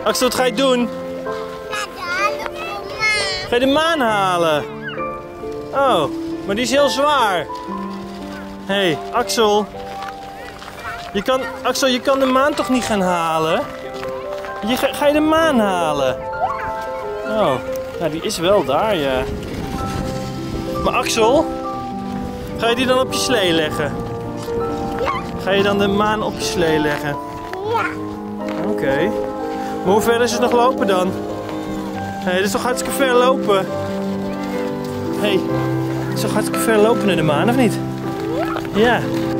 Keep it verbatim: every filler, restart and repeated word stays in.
Axel, wat ga je doen? Ga je de maan halen? Oh, maar die is heel zwaar. Hé, hey, Axel. Je kan, Axel, je kan de maan toch niet gaan halen? Je, ga, ga je de maan halen? Oh, nou die is wel daar, ja. Maar Axel, ga je die dan op je slee leggen? Ga je dan de maan op je slee leggen? Ja. Oké. Okay. Maar hoe ver is het nog lopen dan? Hé, hey, dat is toch hartstikke ver lopen? Hé, hey, het is toch hartstikke ver lopen naar de maan, of niet? Ja.